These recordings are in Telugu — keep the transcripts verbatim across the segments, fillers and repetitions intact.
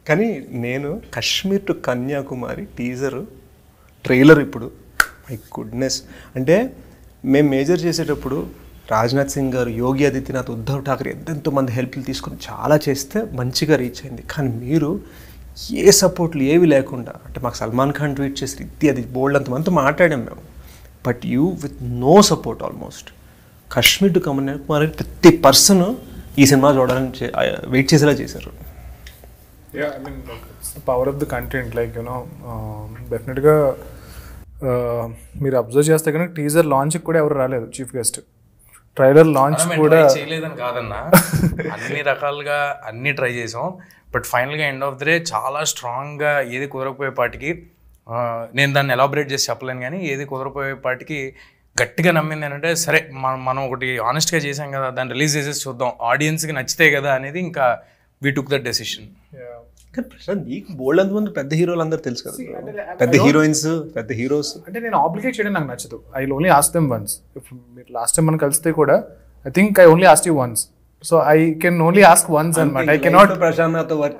కానీ నేను Kashmir to Kanyakumari teaser trailer ఇప్పుడు మై గుడ్నెస్ అంటే మేము మేజర్ చేసేటప్పుడు రాజ్నాథ్ సింగ్ గారు, యోగి ఆదిత్యనాథ్, ఉద్ధవ్ ఠాకరే ఎంతెంతో మంది హెల్ప్లు తీసుకొని చాలా చేస్తే మంచిగా రీచ్ అయింది. కానీ మీరు ఏ సపోర్ట్లు ఏవి లేకుండా అంటే మాకు సల్మాన్ ఖాన్ ట్వీట్ చేసి ఇది అది బోల్డ్ అంతమందితో మాట్లాడాం మేము. But you with no support almost Kashmir to Kanyakumari ప్రతి పర్సన్ ఈ సినిమా చూడాలని వెయిట్ చేసేలా చేశారు. Yeah, I mean, like, it's the power of the content. Like, you know, um, definitely uh, మీరు అబ్జర్వ్ చేస్తే కనుక టీజర్ లాంచ్కి కూడా ఎవరు రాలేదు చీఫ్ గెస్ట్. ట్రైలర్ లాంచ్ కూడా చేయలేదని కాదన్నా, అన్ని రకాలుగా అన్ని ట్రై చేసాం. బట్ ఫైనల్గా ఎండ్ ఆఫ్ ద డే చాలా స్ట్రాంగ్గా ఏది కుదరకపోయేపాటికి, నేను దాన్ని ఎలాబరేట్ చేసి చెప్పలేను కానీ ఏది కుదరపోయేపాటికి గట్టిగా నమ్మింది ఏంటంటే సరే మనం మనం ఒకటి ఆనెస్ట్గా చేసాం కదా, దాన్ని రిలీజ్ చేసేసి చూద్దాం, ఆడియన్స్కి నచ్చితే కదా అనేది ఇంకా వీ టుక్ దట్ డెసిషన్. కానీ ప్రశాంత్ నీకు బోల్డ్ అంతమంది పెద్ద హీరోలు అందరూ తెలుసు కదా, పెద్ద హీరోయిన్స్, పెద్ద హీరోస్. అంటే నేను ఆబ్లిగేట్ చేయడం నాకు నచ్చదు. I only ask them once. మీరు లాస్ట్ టైం మనం కలిస్తే కూడా I think I only ask you once. So I can only ask once అన్నమాట. ఐ కెనాట్ ప్రశాంత్ నాతో వర్క్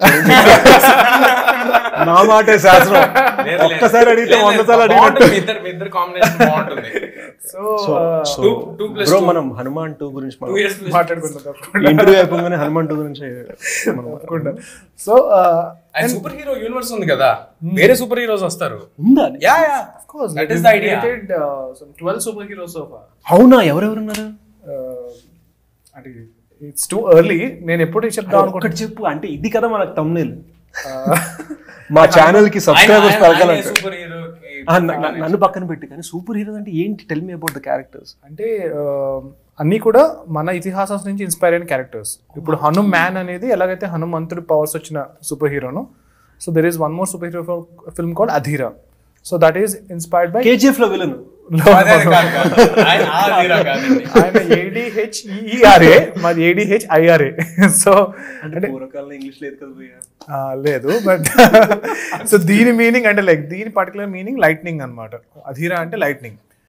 నా మాటే శాస్త్రం. ఒక్కసారి అడిగితే వంద సార్లు అడిగినట్టు కాంబినేషన్ బాగుంటుంది. సో బ్రో మనం హనుమాన్ టూ గురించి మాట్లాడుకుంటాం. ఇంటర్వ్యూ అయిపోగానే హనుమాన్ టూ గురించి సో సూపర్ హీరో యూనివర్స్ ఉంది కదా, వేరే సూపర్ హీరోస్ వస్తారు. Yeah yeah of course that is the idea. Twelve super heroes so far. అవునా, ఎవరెవరు ఉన్నారు? అంటే ఇట్స్ టూ ఎర్లీ. నేను ఎప్పుడు చెప్తాను అనుకుంటే చెప్పు. అంటే ఇది కదా మనకు thumbnail. మా ఛానల్ కి సబ్స్క్రైబర్స్ పెరగాలంటే నన్ను పక్కన పెట్టి. కానీ సూపర్ హీరోస్ అంటే ఏంటి? Tell me about the characters. అంటే అన్నీ కూడా మన ఇతిహాసం నుంచి ఇన్స్పైర్ అయిన క్యారెక్టర్స్. ఇప్పుడు హనుమాన్ అనేది ఎలాగైతే హనుమంతుడి పవర్స్ వచ్చిన సూపర్ హీరోను, so there is one more super hero film called Adhira. So that is inspired by KGF లో విలన్ ఆయన ఏడిహెచ్ఈఆర్ఏ, మాది ఏడిహెచ్ఐఆర్ఏ. సో అంటే ఇంగ్లీష్ లేదు కదా లేదు. బట్ సో దీని మీనింగ్ అంటే లైక్ దీని పర్టికులర్ మీనింగ్ లైట్నింగ్ అనమాట. అధీరా అంటే లైట్నింగ్.